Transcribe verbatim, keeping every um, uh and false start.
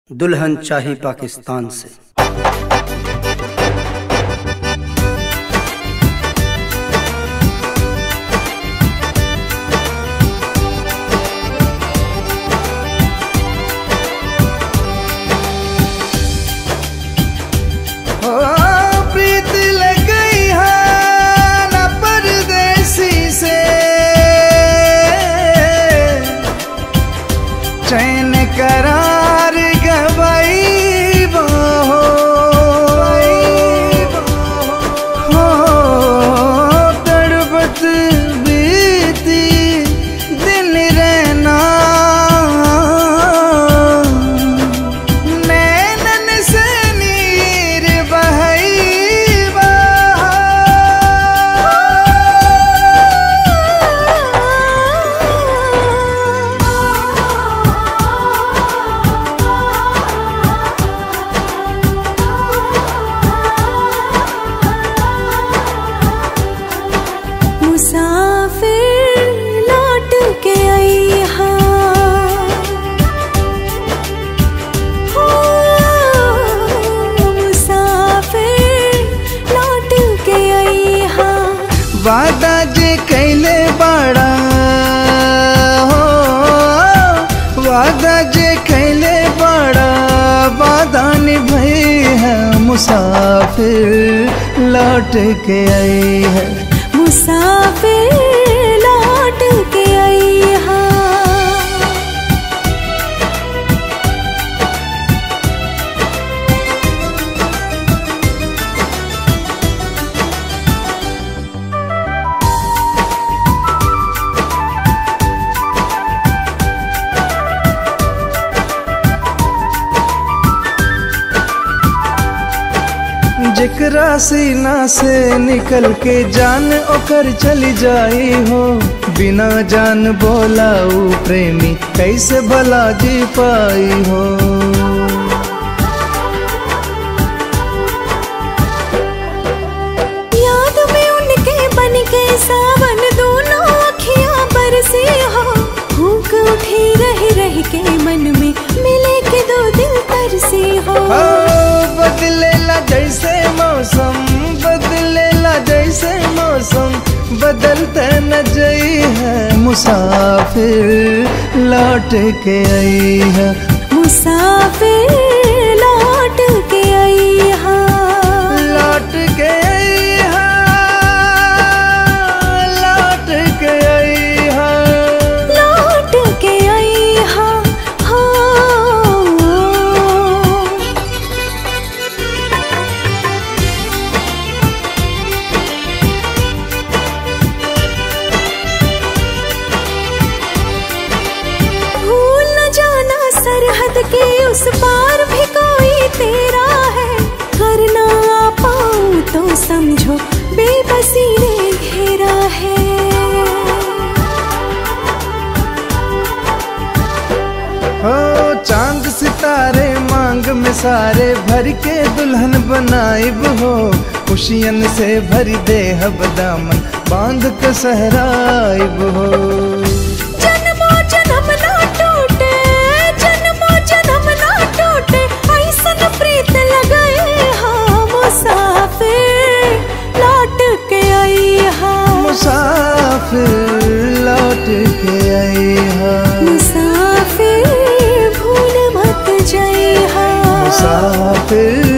दुल्हन चाही पाकिस्तान से। चैन करार गवाई वो हो तड़पत बीती दिल रहना नैनन से नीर बहई वादा जे कैले बड़ा हो वादा जे कैले बड़ा वादा निभाई है मुसाफिर लौट के आई है मुसाफिर लौट के आई है। जेकरा सीना से निकल के जान ओकर चली जाई हो बिना जान बोलाऊ प्रेमी कैसे भला जी पाई हो। याद में उनके बन के सावन दोनों अखियां बरसी हो भूख उठी रह रह के मन में मिले के दो दिल तरसी हो। बदलेला जैसे मौसम बदलेला जैसे मौसम बदलते न जई है मुसाफिर लौट के आई है मुसाफिर लौट के आई है लौट के आई है लौट के आई है लौट के आई है। सरहद के उस पार भी कोई तेरा है करना आ पाऊं तो समझो बेबसी ने घेरा है। हो चांद सितारे मांग में सारे भर के दुल्हन बनाइब हो खुशियन से भरी देहब दामन बांध के सहराइब हो। जन्मों जन्म ना टूटे ऐसन प्रीत लगाए हाँ मुसाफिर लौट के आई हाँ मुसाफिर लौट के आई हाँ मुसाफिर भूल मत जाए हाँ मुसाफिर